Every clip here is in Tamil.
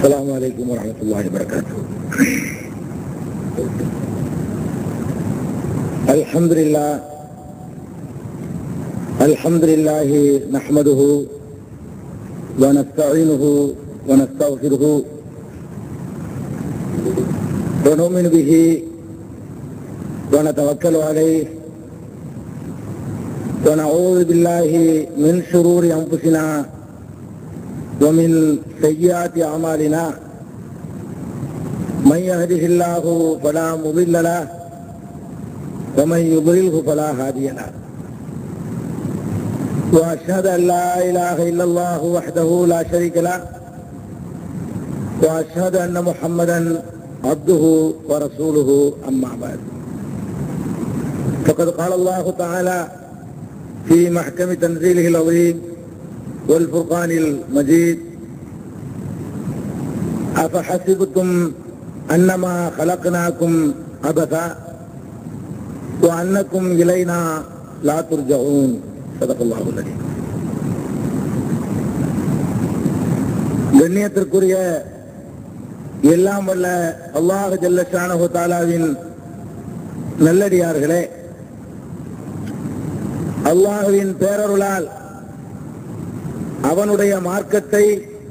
السلام عليكم ورحمة الله وبركاته. الحمد لله نحمده ونستعينه ونستغفره ونؤمن به ونتوكل عليه ونعوذ بالله من شرور أنفسنا ومن سيئات أعمالنا من يهده الله فلا مضل له ومن يضلله فلا هادي له وأشهد أن لا إله إلا الله وحده لا شريك له وأشهد أن محمدا عبده ورسوله أما بعد فقد قال الله تعالى في محكم تنزيله العظيم والفرقان المجيد أفحسبتم أنما خلقناكم عبثا وأنكم إلينا لا ترجعون صدق الله العظيم. கண்ணியத்திற்குரிய எல்லாம் வல்ல அல்லாஹ் ஜல்ல ஷானஹு தஆலாவின் நல்லடியார்களே, அல்லாஹ்வின் பேரருளால் அவனுடைய மார்க்கத்தை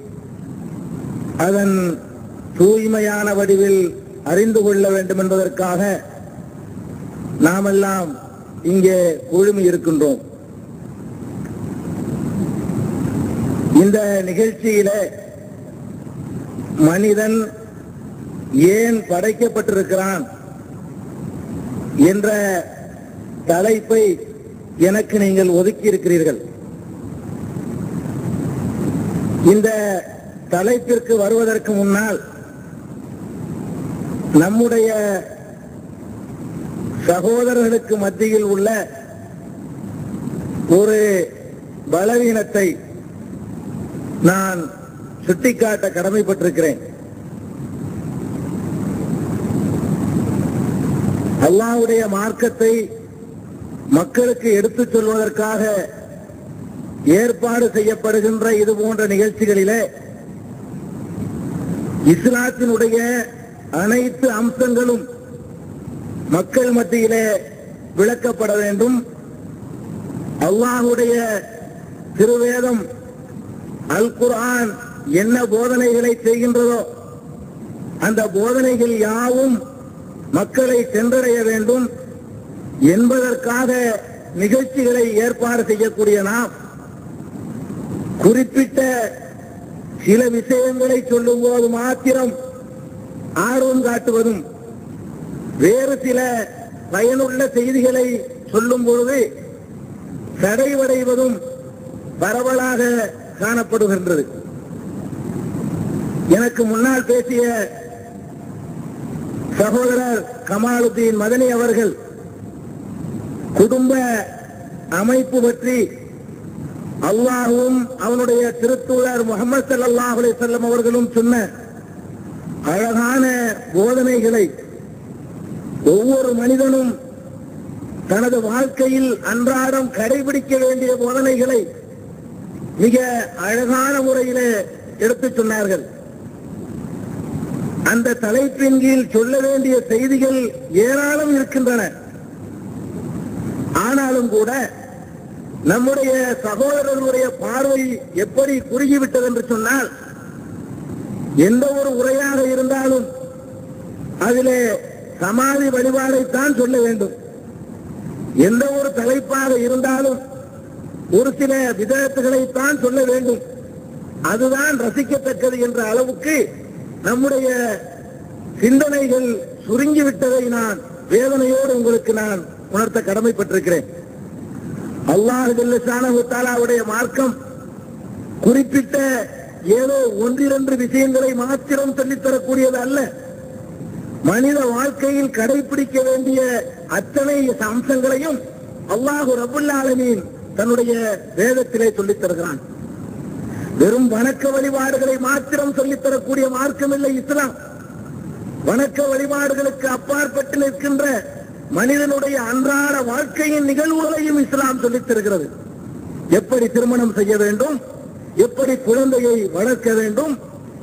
அதன் தூய்மையான வடிவில் அறிந்து கொள்ள வேண்டும் என்பதற்காக நாமெல்லாம் இங்கே குழுமி இருக்கின்றோம். இந்த நிகழ்ச்சியிலே மனிதன் ஏன் படைக்கப்பட்டிருக்கிறான் என்ற தலைப்பை எனக்கு நீங்கள் ஒதுக்கி இருக்கிறீர்கள். இந்த தலைப்பிற்கு வருவதற்கு முன்னால் நம்முடைய சகோதரர்களுக்கு மத்தியில் உள்ள ஒரு பலவீனத்தை நான் சுட்டிக்காட்ட கடமைப்பட்டிருக்கிறேன். அல்லாஹ்வுடைய மார்க்கத்தை மக்களுக்கு எடுத்துச் சொல்வதற்காக ஏற்பாடு செய்யப்படுகின்ற இது போன்ற நிகழ்ச்சிகளிலே இஸ்லாத்தினுடைய அனைத்து அம்சங்களும் மக்கள் மத்தியிலே விளக்கப்பட வேண்டும். அல்லாஹ்வுடைய திருவேதம் அல் குர்ஆன் என்ன போதனைகளை செய்கின்றதோ அந்த போதனைகள் யாவும் மக்களை சென்றடைய வேண்டும் என்பதற்காக நிகழ்ச்சிகளை ஏற்பாடு செய்யக்கூடிய நாம் குறிப்பிட்ட சில விஷயங்களை சொல்லும் போது மாத்திரம் ஆர்வம் காட்டுவதும், வேறு சில பயனுள்ள செய்திகளை சொல்லும் பொழுது தடைவடைவதும் பரவலாக காணப்படுகின்றது. எனக்கு முன்னால் பேசிய சகோதரர் கமாலுதீன் மதனி அவர்கள் குடும்ப அமைப்பு பற்றி அல்லாஹ்வும் அவனுடைய திருத்தூதர் முஹம்மது ஸல்லல்லாஹு அலைஹி வஸல்லம் அவர்களும் சொன்ன அழகான போதனைகளை ஒவ்வொரு மனிதனும் தனது வாழ்க்கையில் அன்றாடம் கடைபிடிக்க வேண்டிய போதனைகளை மிக அழகான முறையிலே எடுத்துச் சொன்னார்கள். அந்த தலைப்பின் கீழ் சொல்ல வேண்டிய செய்திகள் ஏராளம் இருக்கின்றன. ஆனாலும் கூட நம்முடைய சகோதரர்களுடைய பார்வை எப்படி குறுகிவிட்டது என்று சொன்னால், எந்த ஒரு உரையாக இருந்தாலும் அதிலே சமாதி வழிபாடைத்தான் சொல்ல வேண்டும். எந்த ஒரு தலைப்பாக இருந்தாலும் ஒரு சில விதத்துகளைத்தான் சொல்ல வேண்டும். அதுதான் ரசிக்கத்தக்கது என்ற அளவுக்கு நம்முடைய சிந்தனைகள் சுருங்கிவிட்டதை நான் வேதனையோடு உங்களுக்கு நான் உணர்த்த கடமைப்பட்டிருக்கிறேன். அல்லாஹ் ஜல்ல ஷானஹு தஆலாவுடைய மார்க்கம் குறிப்பிட்ட ஏதோ ஒன்றிரண்டு விஷயங்களை மாத்திரம் சொல்லித்தரக்கூடியது அல்ல. மனித வாழ்க்கையில் கடைபிடிக்க வேண்டிய அத்தனை அம்சங்களையும் அல்லாஹ் ரப்புல் ஆலமீன் தன்னுடைய வேதத்திலே சொல்லித் தருகிறான். வெறும் வணக்க வழிபாடுகளை மாத்திரம் சொல்லித்தரக்கூடிய மார்க்கம் இல்லை இஸ்லாம். வணக்க வழிபாடுகளுக்கு அப்பாற்பட்டு நிற்கின்ற மனிதனுடைய அன்றாட வாழ்க்கையின் நிகழ்வுகளையும் இஸ்லாம் சொல்லித் தருகிறது. எப்படி திருமணம் செய்ய வேண்டும், எப்படி குழந்தையை வளர்க்க வேண்டும்,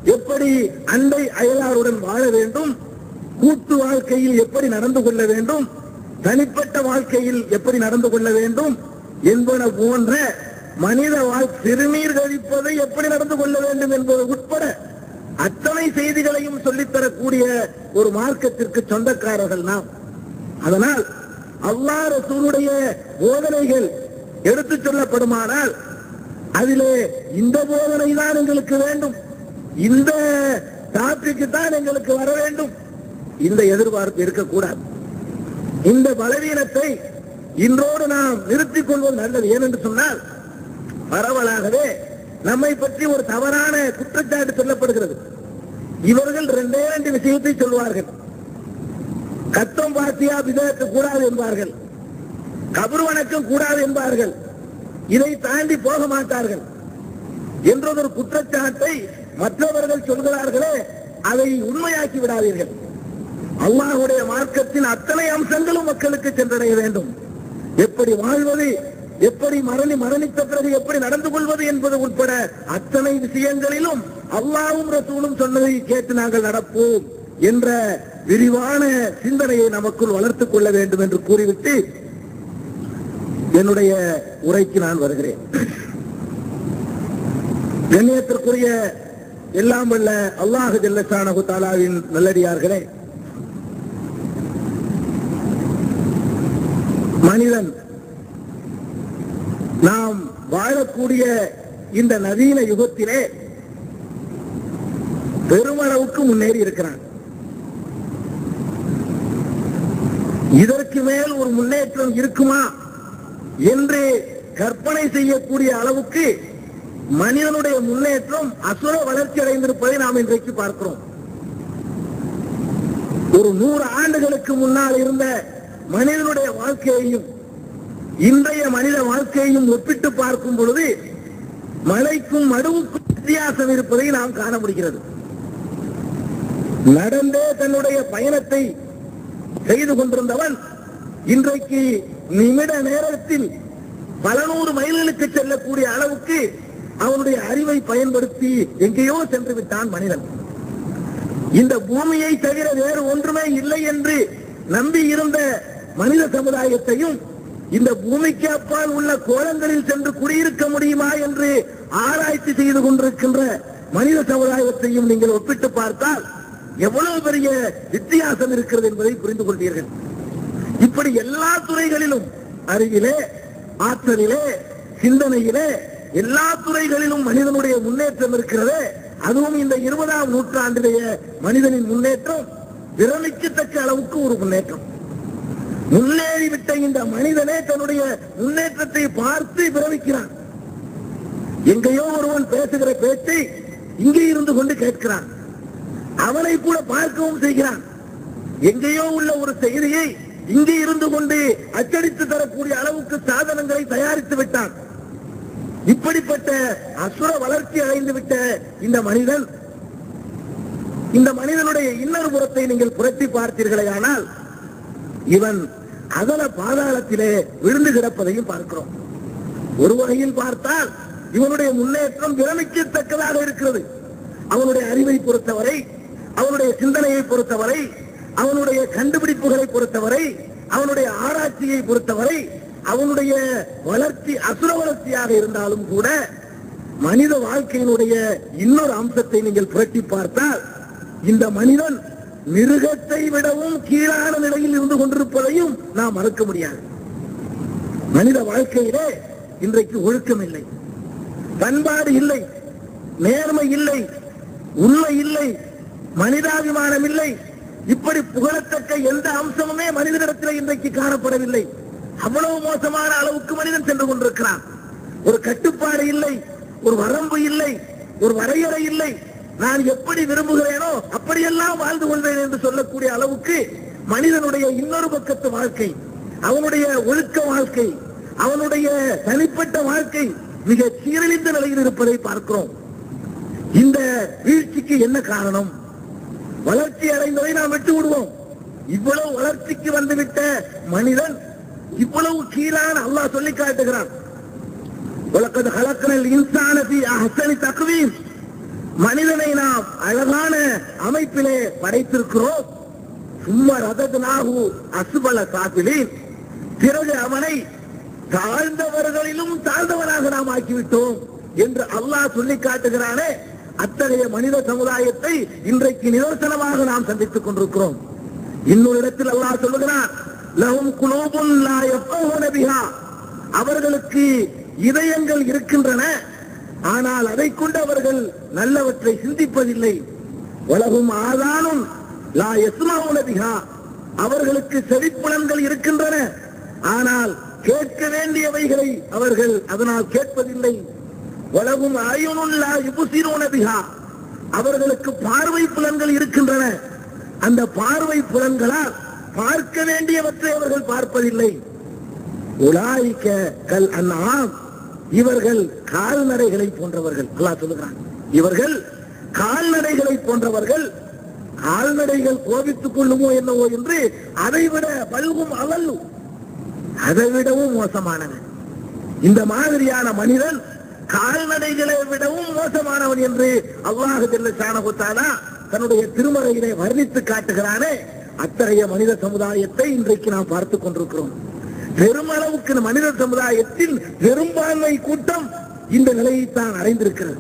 எப்படி அண்டை அயலாருடன் வாழ வேண்டும், கூட்டு வாழ்க்கையில் எப்படி நடந்து கொள்ள வேண்டும், தனிப்பட்ட வாழ்க்கையில் எப்படி நடந்து கொள்ள வேண்டும் என்பன போன்ற மனித சிறுநீர் கழிப்பதை எப்படி நடந்து கொள்ள வேண்டும் என்பது உட்பட அத்தனை செய்திகளையும் சொல்லித்தரக்கூடிய ஒரு மார்க்கத்திற்கு சொந்தக்காரர்கள் நாம். அதனால் அல்லாஹ் ரசூலுடைய போதனைகள் எடுத்துச் சொல்லப்படுமானால் அதிலே இந்த போதனை தான் எங்களுக்கு வேண்டும், இந்த டாபிக்கு தான் எங்களுக்கு வர வேண்டும், இந்த எதிர்பார்ப்பு இருக்கக்கூடாது. இந்த பலவீனத்தை இன்றோடு நாம் நிறுத்திக் கொள்வது நல்லது. ஏனென்று சொன்னால் பரவலாகவே நம்மை பற்றி ஒரு தவறான குற்றச்சாட்டு சொல்லப்படுகிறது. இவர்கள் 2 விஷயத்தை சொல்வார்கள். கத்தம் பாத்தியா விதத்து கூடாது என்பார்கள், கபர் வணக்கம் கூடாது என்பார்கள், இதை தாண்டி போக மாட்டார்கள் என்றொரு குற்றச்சாட்டை மற்றவர்கள் சொல்கிறார்களே, அதை உண்மையாக்கி விடாதீர்கள். அல்லாஹ்வுடைய மார்க்கத்தின் அத்தனை அம்சங்களும் மக்களுக்கு சென்றடைய வேண்டும். எப்படி வாழ்வது, எப்படி மரணித்த பிறகு எப்படி நடந்து கொள்வது என்பது உட்பட அத்தனை விஷயங்களிலும் அல்லாஹ்வும் ரசூலும் சொன்னதை கேட்டு நாங்கள் நடப்போம் என்ற விரிவான சிந்தனையை நமக்குள் வளர்த்துக் கொள்ள வேண்டும் என்று கூறிவிட்டு என்னுடைய உரைக்கு நான் வருகிறேன். கண்ணியத்திற்குரிய எல்லாம் வல்ல அல்லாஹ் ஜல்ல ஷானஹு தஆலாவின் நல்லடியார்களே, மனிதன் நாம் வாழக்கூடிய இந்த நவீன யுகத்திலே பெருமளவுக்கு முன்னேறி இருக்கிறான். இதற்கு மேல் ஒரு முன்னேற்றம் இருக்குமா என்று கற்பனை செய்யக்கூடிய அளவுக்கு மனிதனுடைய முன்னேற்றம் அசுர வளர்ச்சி அடைந்திருப்பதை நாம் இன்றைக்கு பார்க்கிறோம். ஒரு 100 ஆண்டுகளுக்கு முன்னால் இருந்த மனிதனுடைய வாழ்க்கையையும் இன்றைய மனித வாழ்க்கையையும் ஒப்பிட்டு பார்க்கும் பொழுது மலைக்கும் மடுவுக்கும் வித்தியாசம் இருப்பதை நாம் காண முடிகிறது. நடந்தே தன்னுடைய பயணத்தை செய்து கொண்டிருந்தவன் இன்றைக்கு நிமிட நேரத்தில் பல 100 மைல்களுக்கு செல்லக்கூடிய அளவுக்கு அவனுடைய அறிவை பயன்படுத்தி எங்கேயோ சென்று விட்டான் மனிதன். இந்த பூமியை தவிர வேறு ஒன்றுமே இல்லை என்று நம்பி இருந்த மனித சமுதாயத்தையும் இந்த பூமிக்கு அப்பால் உள்ள கோலங்களில் சென்று குடியிருக்க முடியுமா என்று ஆராய்ச்சி செய்து கொண்டிருக்கின்ற மனித சமுதாயத்தையும் நீங்கள் ஒப்பிட்டு பார்த்தால் எவ்வளவு பெரிய வித்தியாசம் இருக்கிறது என்பதை புரிந்து கொள்வீர்கள். இப்படி எல்லா துறைகளிலும், அறிவிலே, ஆற்றலிலே, சிந்தனையிலே, எல்லா துறைகளிலும் மனிதனுடைய முன்னேற்றம் இருக்கிறது. அதுவும் இந்த 20ஆம் நூற்றாண்டிலேயே மனிதனின் முன்னேற்றம் விரமிக்கத்தக்க அளவுக்கு ஒரு முன்னேற்றம். முன்னேறிவிட்ட இந்த மனிதனே தன்னுடைய முன்னேற்றத்தை பார்த்து விரமிக்கிறான். எங்கேயோ ஒருவன் பேசுகிற பேச்சை இங்கே இருந்து கொண்டு கேட்கிறான். அவனை கூட பார்க்கவும் செய்கிறான். எங்கேயோ உள்ள ஒரு செய்தியை இங்கே இருந்து கொண்டு அச்சடித்து தரக்கூடிய அளவுக்கு சாதனங்களை தயாரித்து விட்டான். இப்படிப்பட்ட அசுர வளர்ச்சி அடைந்து விட்ட இந்த மனிதனுடைய இன்னொரு புறத்தை நீங்கள் புரட்டி பார்த்தீர்களே ஆனால் இவன் அதல பாதாளத்திலே விழுந்து கிடப்பதையும் பார்க்கிறோம். ஒரு வகையில் பார்த்தால் இவனுடைய முன்னேற்றம் விரமிக்கத்தக்கதாக இருக்கிறது. அவனுடைய அறிவை பொறுத்தவரை, அவனுடைய சிந்தனையை பொறுத்தவரை, அவனுடைய கண்டுபிடிப்புகளை பொறுத்தவரை, அவனுடைய ஆராய்ச்சியை பொறுத்தவரை, அவனுடைய வளர்ச்சி அசுர வளர்ச்சியாக இருந்தாலும் கூட மனித வாழ்க்கையினுடைய இன்னொரு அம்சத்தை நீங்கள் புரட்டி பார்த்தால் இந்த மனிதன் மிருகத்தை விடவும் கீழான நிலையில் இருந்து கொண்டிருப்பதையும் நாம் மறக்க முடியாது. மனித வாழ்க்கையிலே இன்றைக்கு ஒழுக்கம் இல்லை, பண்பாடு இல்லை, நேர்மை இல்லை, உண்மை இல்லை, மனிதாபிமானம் இல்லை. இப்படி புகழத்தக்க எந்த அம்சமுமே மனிதனிடத்தில் இன்றைக்கு காணப்படவில்லை. அவ்வளவு மோசமான அளவுக்கு மனிதன் சென்று கொண்டிருக்கிறான். ஒரு கட்டுப்பாடு இல்லை, ஒரு வரம்பு இல்லை, ஒரு வரையறை இல்லை. நான் எப்படி விரும்புகிறேனோ அப்படியெல்லாம் வாழ்ந்து கொள்வேன் என்று சொல்லக்கூடிய அளவுக்கு மனிதனுடைய இன்னொரு பக்கத்து வாழ்க்கை, அவனுடைய ஒழுக்க வாழ்க்கை, அவனுடைய தனிப்பட்ட வாழ்க்கை மிக சீரழிந்த நிலையில் இருப்பதை பார்க்கிறோம். இந்த வீழ்ச்சிக்கு என்ன காரணம்? வளர்ச்சி அடைந்ததை நாம் விட்டு விடுவோம். இவ்வளவு வளர்ச்சிக்கு வந்துவிட்ட மனிதன் இவ்வளவு கீழான அல்லாஹ் சொல்லி காட்டுகிறான். வலக்கத் ஹலக்னல் இன்சான ஃபீ அஹ்ஸனி தக்வீம். மனிதனை நாம் அழகான அமைப்பிலே படைத்திருக்கிறோம். சும்மா ரதத்னாஹு அஸ்பல சாபிலின், பிறகு அவனை தாழ்ந்தவர்களிலும் தாழ்ந்தவனாக நாம் ஆக்கிவிட்டோம் என்று அல்லாஹ் சொல்லி காட்டுகிறானே. அத்தகைய மனித சமுதாயத்தை இன்றைக்கு நிதர்சனமாக நாம் சந்தித்துக் கொண்டிருக்கிறோம். இன்னொரு இடத்தில் அல்லாஹ் சொல்லுகிறான், லஹும் குலூபுன் லா யஃகஹூன பிஹா, அவர்களுக்கு இதயங்கள் இருக்கின்றன, ஆனால் அதை கொண்டு அவர்கள் நல்லவற்றை சிந்திப்பதில்லை. வலஹும் ஆதானுன் லா யஸ்மஊன பிஹா, அவர்களுக்கு செவிப்புலன்கள் இருக்கின்றன, ஆனால் கேட்க வேண்டியவைகளை அவர்கள் அதனால் கேட்பதில்லை. வலஹும் அயுனுன் லா யுப்சிரூன பிஹா, அவர்களுக்கு பார்வை புலன்கள் இருக்கின்றன, அந்த பார்வை புலன்களால் பார்க்க வேண்டியவற்றை அவர்கள் பார்ப்பதில்லை. உலாயிக கல் அன்ஆம், இவர்கள் கால்நடைகளை போன்றவர்கள். அல்லாஹ் சொல்லுகிறான், இவர்கள் கால்நடைகளை போன்றவர்கள். கால்நடைகள் கோபித்துக் கொள்ளுமோ என்னவோ என்று அதைவிட பல்கும் அவல்லு, அதைவிடவும் மோசமானவன். இந்த மாதிரியான மனிதன் கால்நடைகளை விடவும் மோசமானவன் என்று அல்லாஹ் ஜல்ல ஷானஹு தஆலா தன்னுடைய திருமறையிலே வர்ணித்து காட்டுகிறானே. அத்தகைய மனித சமுதாயத்தை இன்றைக்கு நாம் பார்த்துக் கொண்டிருக்கிறோம். பெருமளவுக்கு மனித சமுதாயத்தில் பெரும்பான்மை கூட்டம் இந்த நிலையைத்தான் அடைந்திருக்கிறது.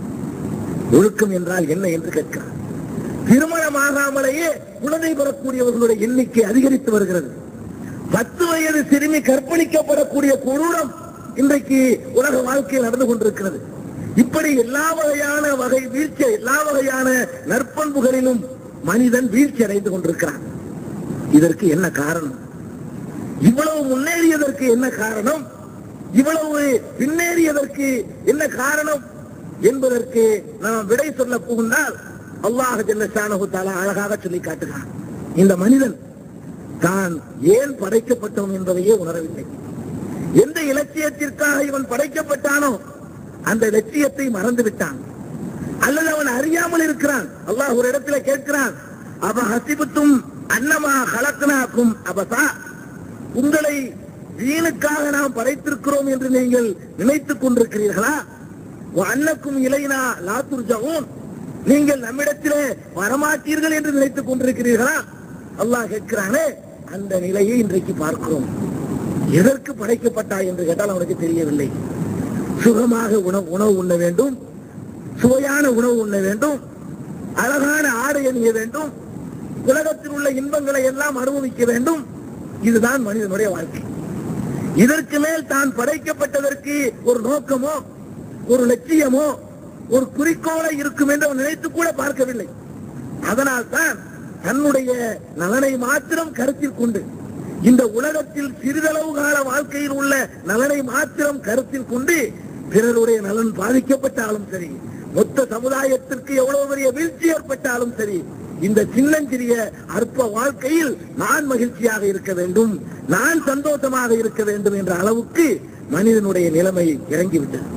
ஒழுக்கம் என்றால் என்ன என்று கேட்கிறார். திருமணமாகாமலேயே குழந்தை பெறக்கூடியவர்களுடைய எண்ணிக்கை அதிகரித்து வருகிறது. 10 வயது சிறுமி கற்பழிக்கப்படக்கூடிய கொடூரம் இன்றைக்கு உலக வாழ்க்கையில் நடந்து கொண்டிருக்கிறது. இப்படி எல்லா வகையான வீழ்ச்சி, எல்லா வகையான நற்பண்புகளிலும் மனிதன் வீழ்ச்சி அடைந்து கொண்டிருக்கிறான். இதற்கு என்ன காரணம்? இவ்வளவு முன்னேறியதற்கு என்ன காரணம்? இவ்வளவு பின்னேறியதற்கு என்ன காரணம் என்பதற்கு நாம் விடை சொல்ல புகுந்தால் அல்லாஹ் ஜல்ல ஷானஹு தஆலா அழகாக சொல்லி காட்டுகிறான். இந்த மனிதன் தான் ஏன் படைக்கப்பட்டவன் என்பதையே உணரவில்லை. எந்த இலட்சியத்திற்காக இவன் படைக்கப்பட்டானோ அந்த லட்சியத்தை மறந்து விட்டான், அல்லது அவன் அறியாமல் இருக்கிறான். அல்லாஹ் ஒரு இடத்துல கேட்கிறான், அவ ஹசிபத்தும் அன்னமா கலக்னாக்கும் அபசா, உங்களை வீணுக்காக நாம் படைத்திருக்கிறோம் என்று நீங்கள் நினைத்துக் கொண்டிருக்கிறீர்களா? அன்னக்கும் இலைனா லா துர்ஜஊன், நீங்கள் நம்மிடத்திலே வரமாட்டீர்கள் என்று நினைத்துக் கொண்டிருக்கிறீர்களா? அல்லாஹ் கேட்கிறானே, அந்த நிலையை இன்றைக்கு பார்க்கிறோம். எதற்கு படைக்கப்பட்டாய் என்று கேட்டால் அவனுக்கு தெரியவில்லை. சுகமாக உணவு உண்ண வேண்டும், சுவையான உணவு உண்ண வேண்டும், அழகான ஆடை அணிய வேண்டும், உலகத்தில் உள்ள இன்பங்களை எல்லாம் அனுபவிக்க வேண்டும். இதுதான் மனிதனுடைய வாழ்க்கை. இதற்கு மேல் தான் படைக்கப்பட்டதற்கு ஒரு நோக்கமோ ஒரு லட்சியமோ ஒரு குறிக்கோளை இருக்கும் என்று அவன் நினைத்து கூட பார்க்கவில்லை. அதனால் தான் தன்னுடைய நலனை மாத்திரம் கருத்தில் கொண்டு, இந்த உலகத்தில் சிறிதளவு கால வாழ்க்கையில் உள்ள நலனை மாத்திரம் கருத்தில் கொண்டு, பிறருடைய நலன் பாதிக்கப்பட்டாலும் சரி, மொத்த சமுதாயத்திற்கு எவ்வளவு பெரிய வீழ்ச்சி ஏற்பட்டாலும் சரி, இந்த சின்னஞ்சிறிய அற்ப வாழ்க்கையில் நான் மகிழ்ச்சியாக இருக்க வேண்டும், நான் சந்தோஷமாக இருக்க வேண்டும் என்ற அளவுக்கு மனிதனுடைய நிலைமை இறங்கிவிட்டது.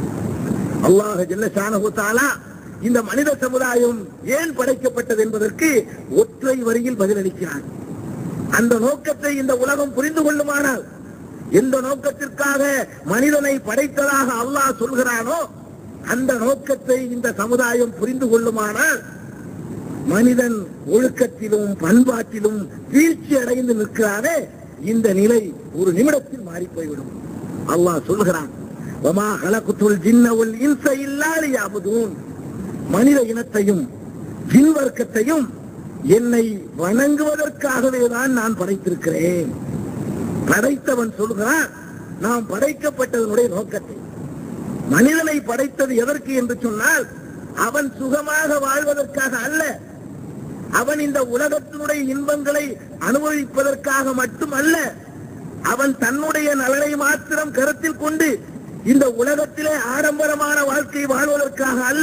அல்லாஹ் ஜல்ல ஷானஹு தஆலா இந்த மனித சமுதாயம் ஏன் படைக்கப்பட்டது என்பதற்கு ஒற்றை வரியில் பதிலளிக்கிறான். அந்த நோக்கத்தை இந்த உலகம் புரிந்து கொள்ளுமானால், எந்த நோக்கத்திற்காக மனிதனை படைத்ததாக அல்லாஹ் சொல்கிறானோ அந்த நோக்கத்தை இந்த சமுதாயம் புரிந்து கொள்ளுமானால், மனிதன் ஒழுக்கத்திலும் பண்பாட்டிலும் வீழ்ச்சி அடைந்து நிற்கிறானே, இந்த நிலை ஒரு நிமிடத்தில் மாறி போய்விடும். அல்லாஹ் சொல்கிறான், வமா ஹலகுத்துல் ஜின்ன வல் இன்ஸ இல்லா லியஅபுதூன், மனித இனத்தையும் ஜின் வர்க்கத்தையும் என்னை வணங்குவதற்காகவே தான் நான் படைத்திருக்கிறேன். படைத்தவன் சொல்கிறான், நாம் படைக்கப்பட்டதனுடைய நோக்கத்தை. மனிதனை படைத்தது எதற்கு என்று சொன்னால், அவன் சுகமாக வாழ்வதற்காக அல்ல, அவன் இந்த உலகத்தினுடைய இன்பங்களை அனுபவிப்பதற்காக மட்டுமல்ல, அவன் தன்னுடைய நலனை மாத்திரம் கருத்தில் கொண்டு இந்த உலகத்திலே ஆடம்பரமான வாழ்க்கை வாழ்வதற்காக அல்ல.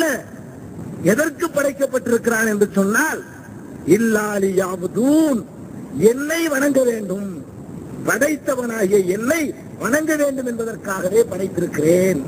எதற்கு படைக்கப்பட்டிருக்கிறான் என்று சொன்னால், இல்லா லியஅபுதூன், என்னை வணங்க வேண்டும், படைத்தவனாகிய என்னை வணங்க வேண்டும் என்பதற்காகவே படைத்திருக்கிறேன்.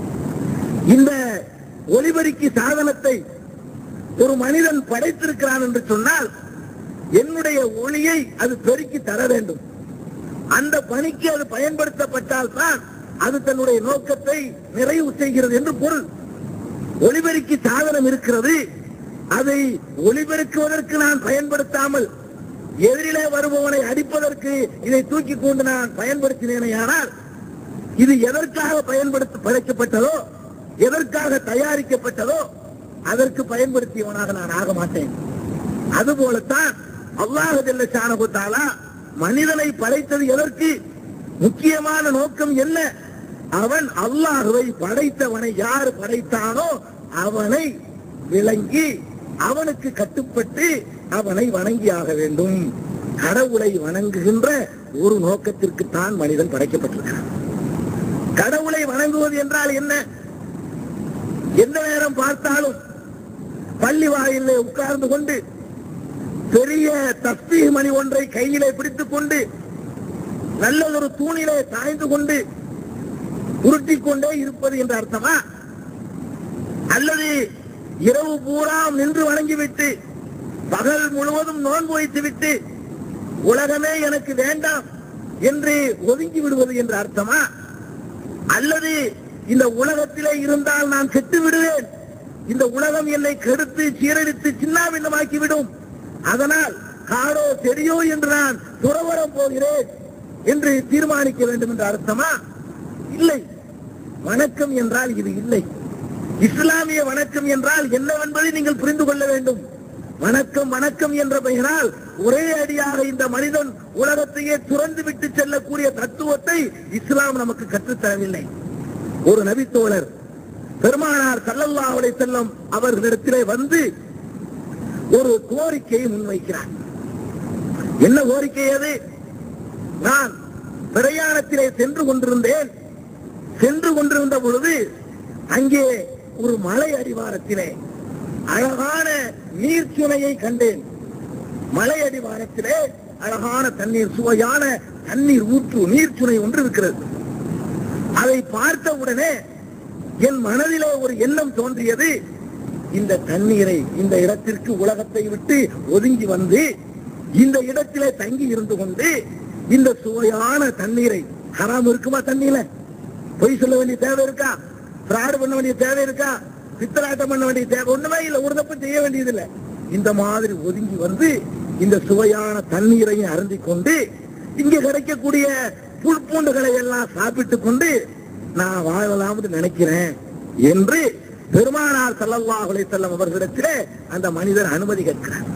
இந்த ஒலிபெருக்கி சாதனத்தை ஒரு மனிதன் படைத்திருக்கிறான் என்று சொன்னால், என்னுடைய ஒளியை அது பெருக்கி தர வேண்டும். அந்த பணிக்கு அது பயன்படுத்தப்பட்டால் தான் அது தன்னுடைய நோக்கத்தை நிறைவு செய்கிறது என்று பொருள். ஒளிபெருக்கி சாதனம் இருக்கிறது, அதை ஒளிபெருக்குவதற்கு நான் பயன்படுத்தாமல் எதிரிலே வருபவனை அடிப்பதற்கு இதை தூக்கி கொண்டு நான் பயன்படுத்தினேனால் இது எதற்காக படைக்கப்பட்டதோ, எதற்காக தயாரிக்கப்பட்டதோ அதற்கு பயன்படுத்தியவனாக நான் ஆக மாட்டேன். அதுபோலத்தான் அல்லாஹ் ஜல்ல ஷானஹு தஆலா மனிதனை படைத்தது எதற்கு? முக்கியமான நோக்கம் என்ன? அவன் அல்லாஹ்வை படைத்தவனை யார் படைத்தானோ அவனை விளங்கி அவனுக்கு கட்டுப்பட்டு அவனை வணங்கியாக வேண்டும். கடவுளை வணங்குகின்ற ஒரு நோக்கத்திற்கு தான் மனிதன் படைக்கப்பட்டிருக்கிறான். கடவுளை வணங்குவது என்றால் என்ன? எந்த நேரம் பார்த்தாலும் பள்ளி வாயிலே உட்கார்ந்து கொண்டு பெரிய தஸ்பீஹ் மணி ஒன்றை கையிலே பிடித்துக் கொண்டு நல்லதொரு தூணிலே சாய்ந்து கொண்டு உருட்டிக் கொண்டே இருப்பது என்ற அர்த்தமா? அல்லது இரவு பூரா நின்று வணங்கிவிட்டு பகல் முழுவதும் நோன்பு வைத்துவிட்டு உலகமே எனக்கு வேண்டாம் என்று ஒதுங்கி விடுவது என்ற அர்த்தமா? அல்லது இந்த உலகத்திலே இருந்தால் நான் செத்து விடுவேன், இந்த உலகம் என்னை கெடுத்து சீரழித்து சின்னாபின்னமாக்கிவிடும், அதனால் காடோ செடியோ என்று நான் துறவரம் போகிறேன் என்று தீர்மானிக்க வேண்டும் என்ற அர்த்தமா? இல்லை. வணக்கம் என்றால் இது இல்லை. இஸ்லாமிய வணக்கம் என்றால் என்னவென்பதை நீங்கள் புரிந்து கொள்ள வேண்டும். வணக்கம் வணக்கம் என்ற பெயரால் ஒரே அடியாக இந்த மனிதன் உலகத்தையே துறந்து விட்டு செல்லக்கூடிய தத்துவத்தை இஸ்லாம் நமக்கு கற்றுத்தரவில்லை. ஒரு நபித்தோழர் பெருமானார் ஸல்லல்லாஹு அலைஹி வஸல்லம் அவர்களிடத்திலே வந்து ஒரு கோரிக்கையை முன்வைக்கிறார். என்ன கோரிக்கை அது? நான் பிரயாணத்திலே சென்று கொண்டிருந்த பொழுது அங்கே ஒரு மலை அடிவாரத்திலே அழகான நீர்ச்சுனையை கண்டேன். மலை அடிவாரத்திலே அழகான தண்ணீர், சுவையான தண்ணீர் ஊற்று நீர்ச்சுனை ஒன்று இருக்கிறது. அதை பார்த்த உடனே என் மனதிலே ஒரு எண்ணம் தோன்றியது. இந்த தண்ணீரை, இந்த இடத்திற்கு உலகத்தை விட்டு ஒதுங்கி வந்து இந்த இடத்திலே தங்கி இருந்து கொண்டு இந்த சுவையான தண்ணீரை, ஹராம் இருக்குமா தண்ணீர? பொய் சொல்ல வேண்டிய தேவை இருக்கா? பிராடு பண்ண வேண்டிய தேவை இருக்கா? பித்தலாட்டம் பண்ண வேண்டிய தேவை ஒண்ணுமே இல்லை. ஒரு தப்பு செய்ய வேண்டியது இல்லை. இந்த மாதிரி ஒதுங்கி வந்து இந்த சுவையான தண்ணீரையும் அருந்திக் கொண்டு இங்கே கிடைக்கக்கூடிய புல்பூண்டுகளை எல்லாம் சாப்பிட்டுக் கொண்டு நான் வாழலாம் நினைக்கிறேன் என்று பெருமானார் ஸல்லல்லாஹு அலைஹி வஸல்லம் அவர்களிடத்திலே அந்த மனிதர் அனுமதி கேட்கிறார்.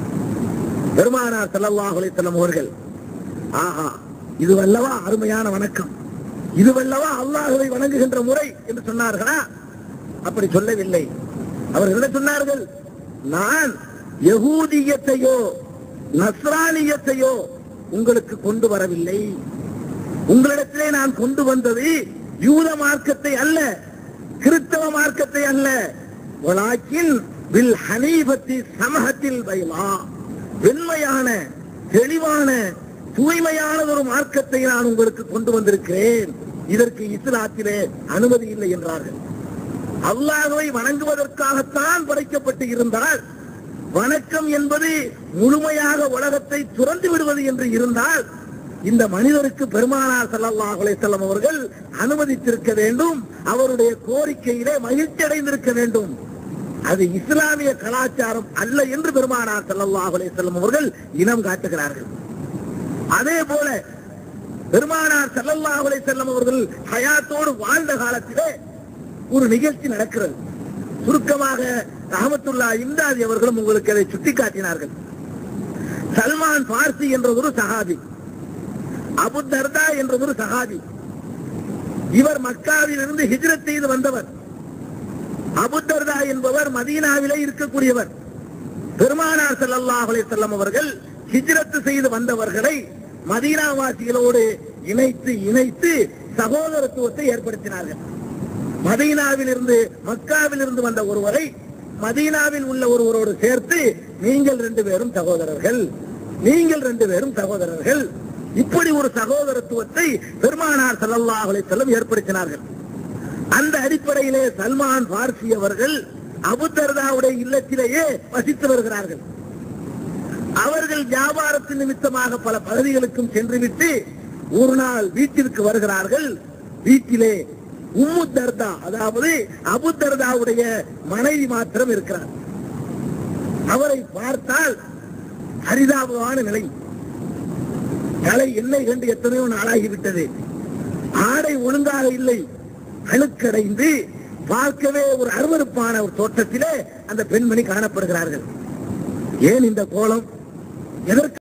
பெருமானார் ஸல்லல்லாஹு அலைஹி வஸல்லம் அவர்கள், ஆஹா, இதுவல்லவா அருமையான வணக்கம், இதுவல்லவா அல்லாஹ்வை வணங்குகின்ற முறை என்று சொன்னார்களா? அப்படி சொல்லவில்லை. அவர்கள் என்ன சொன்னார்கள்? நான் யகூதியத்தையோ நஸ்ரானியத்தையோ உங்களுக்கு கொண்டு வரவில்லை. உங்களிடத்திலே நான் கொண்டு வந்தது யூத மார்க்கத்தை அல்ல, கிறிஸ்தவ மார்க்கத்தை அல்ல. வலாக்கின் பில் ஹனீஃபத்தி சமஹத்தில் பைலா, வெண்மையான தெளிவான தூய்மையான ஒரு மார்க்கத்தை நான் உங்களுக்கு கொண்டு வந்திருக்கிறேன். இதற்கு இஸ்லாத்திலே அனுமதி இல்லை என்றார்கள். அல்லாஹ்வை வணங்குவதற்காகத்தான் படைக்கப்பட்டு இருந்தால், வணக்கம் என்பது முழுமையாக உலகத்தை துறந்து விடுவது என்று இருந்தால் இந்த மனிதருக்கு பெருமானார் ஸல்லல்லாஹு அலைஹி வஸல்லம் அவர்கள் அனுமதித்திருக்க வேண்டும். அவருடைய கோரிக்கையிலே மகிழ்ச்சி அடைந்திருக்க வேண்டும். அது இஸ்லாமிய கலாச்சாரம் அல்ல என்று பெருமானார் ஸல்லல்லாஹு அலைஹி வஸல்லம் அவர்கள் இனம் காட்டுகிறார்கள். அதே போல பெருமானார் ஸல்லல்லாஹு அலைஹி வஸல்லம் அவர்கள் ஹயாத்தோடு வாழ்ந்த காலத்திலே ஒரு நிகழ்ச்சி நடக்கிறது. சுருக்கமாக ரஹ்மத்துல்லாஹி இம்தாதி அவர்களும் உங்களுக்கு அதை சுட்டிக்காட்டினார்கள். சல்மான் பார்சி என்ற ஒரு சஹாபி, அபு தர்தா என்ற ஒரு சஹாபி, இவர் மக்காவில் இருந்து ஹிஜ்ரத் செய்து வந்தவர். அபு தர்தா என்பவர் மதீனாவிலே இருக்கக்கூடியவர். பெருமானார் ஸல்லல்லாஹு அலைஹி வஸல்லம் அவர்கள் ஹிஜ்ரத் செய்து வந்தவர்களை மதீனாவாசிகளோடு இணைத்து சகோதரத்துவத்தை ஏற்படுத்தினார்கள். மதீனாவில் இருந்து மக்காவில் இருந்து வந்த ஒருவரை மதீனாவில் உள்ள ஒருவரோடு சேர்த்து நீங்கள் 2 பேரும் சகோதரர்கள், நீங்கள் 2 பேரும் சகோதரர்கள், இப்படி ஒரு சகோதரத்துவத்தை பெருமானார் ஸல்லல்லாஹு அலைஹி வஸல்லம் ஏற்படுத்தினார்கள். அந்த அடிப்படையிலே சல்மான் பார்சி அவர்கள் அபு தர்தாவுடைய இல்லத்திலேயே வசித்து வருகிறார்கள். அவர்கள் வியாபாரத்தின் நிமித்தமாக பல பகுதிகளுக்கும் சென்றுவிட்டு ஒரு நாள் வீட்டிற்கு வருகிறார்கள். வீட்டிலே உம்மு தர்தா, அதாவது அபு தர்தாவுடைய மனைவி மாத்திரம் இருக்கிறார். அவரை பார்த்தால் அரிதாபமான நிலை. தலை எண்ணெய் கண்டு எத்தனையோ நாளாகிவிட்டது. ஆடை ஒழுங்காக இல்லை, அழுக்கடைந்து பார்க்கவே ஒரு அருவருப்பான ஒரு தோற்றத்திலே அந்த பெண்மணி காணப்படுகிறார்கள். ஏன் இந்த கோலம்? எதற்கு